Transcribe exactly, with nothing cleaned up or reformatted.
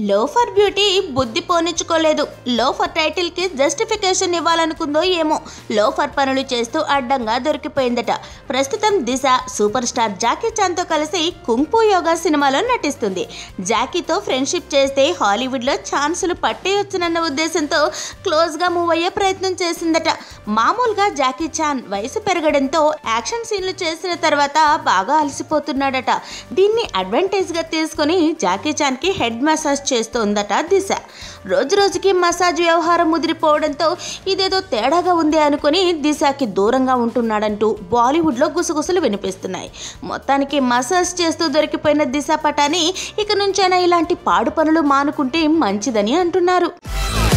Loafer beauty బుద్ధి పోనిచ్చుకోలేదు. Loafer టైటిల్కి justification ఇవ్వాలనుకుందో ఏమో loafer పనులు చేస్తూ అడ్డంగా దొరికిపోయిందట. ప్రస్తుతం దిశ సూపర్ స్టార్ జాకీ చాన్తో కలిసి కుంగ్ఫూ యోగా సినిమాలో నటిస్తుంది. జాకీతో ఫ్రెండ్షిప్ చేస్తే హాలీవుడ్లో ఛాన్సులు పట్టేయొచ్చునన్న ఉద్దేశంతో క్లోజ్గా మూవ్ అయ్యే ప్రయత్నం చేసిందట. మామూలుగా జాకీ చాన్ వయసు పెరగడంతో యాక్షన్ సీన్లు చేసిన తర్వాత బాగా అలసిపోతున్నాడట. దీన్ని అడ్వాంటేజ్గా తీసుకుని జాకీ చాన్కి హెడ్ మసాజ్ చేస్తోందట దిశ. రోజు రోజుకి మసాజ్ వ్యవహారం ముదిరిపోవడంతో ఇదేదో తేడాగా ఉంది అనుకుని దిశకి దూరంగా ఉంటున్నాడంటూ బాలీవుడ్లో గుసగుసలు వినిపిస్తున్నాయి. మొత్తానికి మసాజ్ చేస్తూ దొరికిపోయిన దిశ పటాని ఇక నుంచైనా ఇలాంటి పాడు పనులు మానుకుంటే మంచిదని అంటున్నారు.